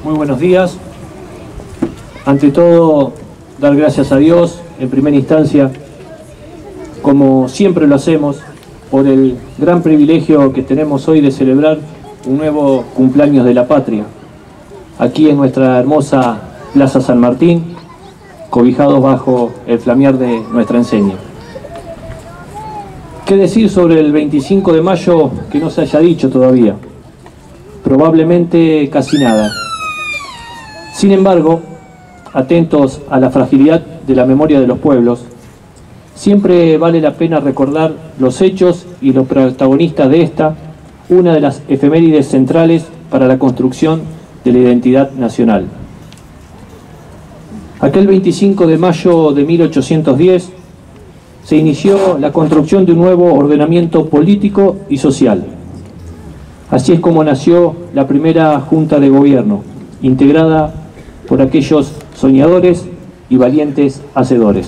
Muy buenos días. Ante todo, dar gracias a Dios, en primera instancia, como siempre lo hacemos, por el gran privilegio que tenemos hoy de celebrar un nuevo cumpleaños de la patria, aquí en nuestra hermosa Plaza San Martín, cobijados bajo el flamear de nuestra enseña. ¿Qué decir sobre el 25 de mayo que no se haya dicho todavía? Probablemente casi nada. Sin embargo, atentos a la fragilidad de la memoria de los pueblos, siempre vale la pena recordar los hechos y los protagonistas de esta, una de las efemérides centrales para la construcción de la identidad nacional. Aquel 25 de mayo de 1810 se inició la construcción de un nuevo ordenamiento político y social. Así es como nació la primera Junta de Gobierno, integrada por aquellos soñadores y valientes hacedores.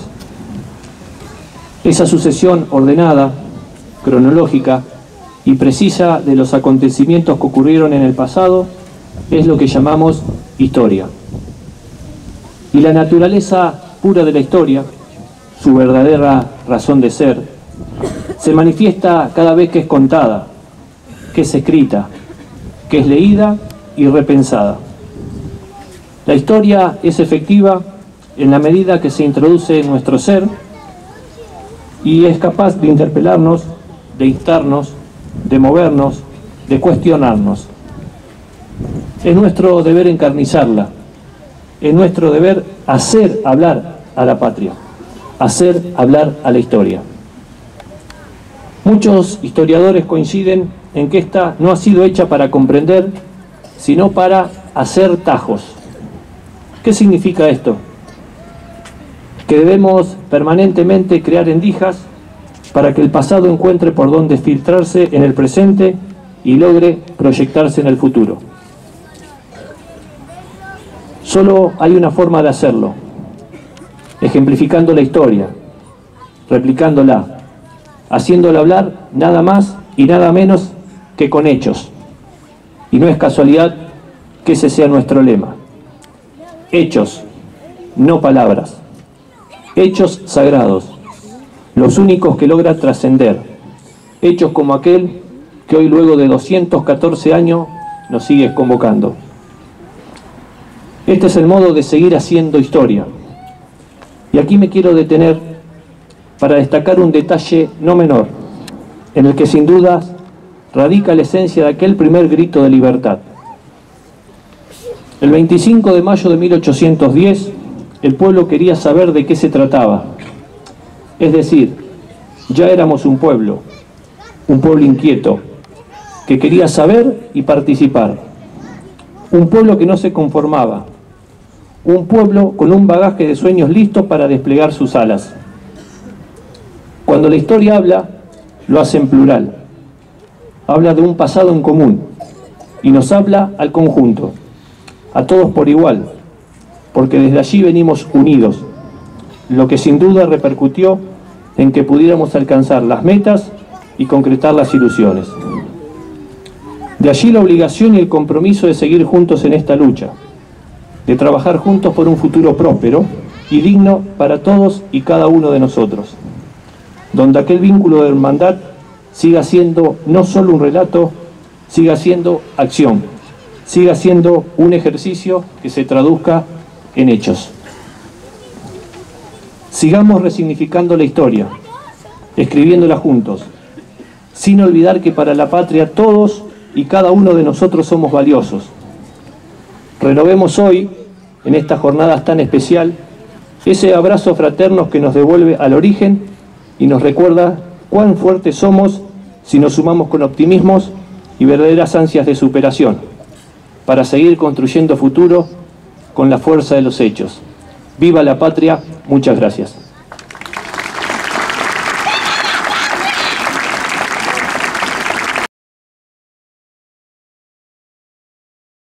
Esa sucesión ordenada, cronológica y precisa de los acontecimientos que ocurrieron en el pasado es lo que llamamos historia. Y la naturaleza pura de la historia, su verdadera razón de ser, se manifiesta cada vez que es contada, que es escrita, que es leída y repensada. La historia es efectiva en la medida que se introduce en nuestro ser y es capaz de interpelarnos, de instarnos, de movernos, de cuestionarnos. Es nuestro deber encarnizarla, es nuestro deber hacer hablar a la patria, hacer hablar a la historia. Muchos historiadores coinciden en que esta no ha sido hecha para comprender, sino para hacer tajos. ¿Qué significa esto? Que debemos permanentemente crear endijas para que el pasado encuentre por dónde filtrarse en el presente y logre proyectarse en el futuro. Solo hay una forma de hacerlo: ejemplificando la historia, replicándola, haciéndola hablar nada más y nada menos que con hechos. Y no es casualidad que ese sea nuestro lema. Hechos, no palabras. Hechos sagrados, los únicos que logran trascender. Hechos como aquel que hoy, luego de 214 años, nos sigue convocando. Este es el modo de seguir haciendo historia. Y aquí me quiero detener para destacar un detalle no menor, en el que sin duda radica la esencia de aquel primer grito de libertad. El 25 de mayo de 1810, el pueblo quería saber de qué se trataba. Es decir, ya éramos un pueblo inquieto, que quería saber y participar. Un pueblo que no se conformaba. Un pueblo con un bagaje de sueños listos para desplegar sus alas. Cuando la historia habla, lo hace en plural. Habla de un pasado en común y nos habla al conjunto, a todos por igual, porque desde allí venimos unidos, lo que sin duda repercutió en que pudiéramos alcanzar las metas y concretar las ilusiones. De allí la obligación y el compromiso de seguir juntos en esta lucha, de trabajar juntos por un futuro próspero y digno para todos y cada uno de nosotros, donde aquel vínculo de hermandad siga siendo no solo un relato, siga siendo acción, siga siendo un ejercicio que se traduzca en hechos. Sigamos resignificando la historia, escribiéndola juntos, sin olvidar que para la patria todos y cada uno de nosotros somos valiosos. Renovemos hoy, en estas jornadas tan especial, ese abrazo fraterno que nos devuelve al origen y nos recuerda cuán fuertes somos si nos sumamos con optimismos y verdaderas ansias de superación, para seguir construyendo futuro con la fuerza de los hechos. ¡Viva la patria! Muchas gracias.